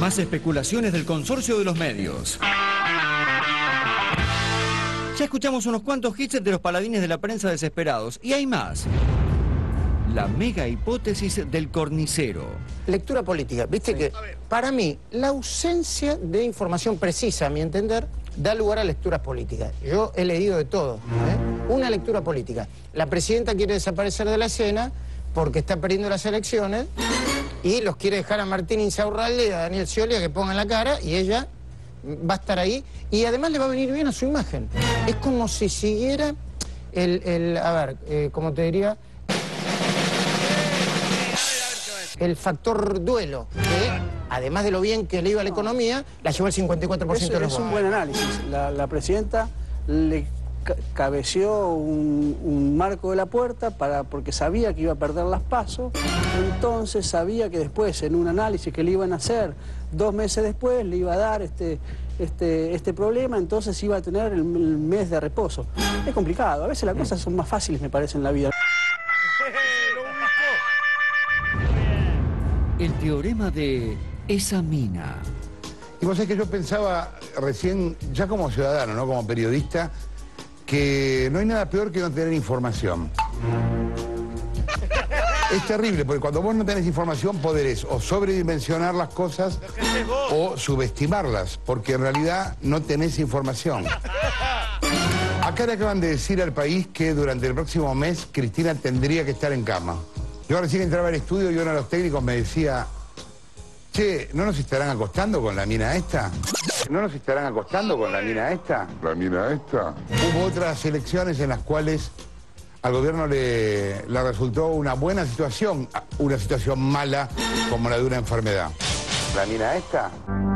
Más especulaciones del consorcio de los medios. Ya escuchamos unos cuantos hits de los paladines de la prensa desesperados. Y hay más. La mega hipótesis del cornicero. Lectura política. Viste que, para mí, la ausencia de información precisa, a mi entender, da lugar a lecturas políticas. Yo he leído de todo. Una lectura política. La presidenta quiere desaparecer de la escena porque está perdiendo las elecciones y los quiere dejar a Martín Insaurralde y a Daniel Scioli a que pongan la cara y ella va a estar ahí y además le va a venir bien a su imagen. Es como si siguiera ¿cómo te diría? El factor duelo, que además de lo bien que le iba a la economía, la llevó al 54% de los votos. Es un buen análisis. La presidenta le cabeceó un marco de la puerta porque sabía que iba a perder las PASO, entonces sabía que después en un análisis que le iban a hacer 2 meses después le iba a dar este problema, entonces iba a tener el mes de reposo. Es complicado, a veces las cosas son más fáciles, me parece, en la vida. El teorema de esa mina. Y vos sabés que yo pensaba recién, ya como ciudadano, ¿no? Como periodista, que no hay nada peor que no tener información. Es terrible, porque cuando vos no tenés información, podés o sobredimensionar las cosas o subestimarlas, porque en realidad no tenés información. Acá le acaban de decir al país que durante el próximo mes Cristina tendría que estar en cama. Yo recién entraba al estudio y uno de los técnicos me decía, che, ¿no nos estarán acostando con la mina esta? ¿No nos estarán acostando con la mina esta? ¿La mina esta? Hubo otras elecciones en las cuales al gobierno le resultó una buena situación, una situación mala como la de una enfermedad. ¿La mina esta?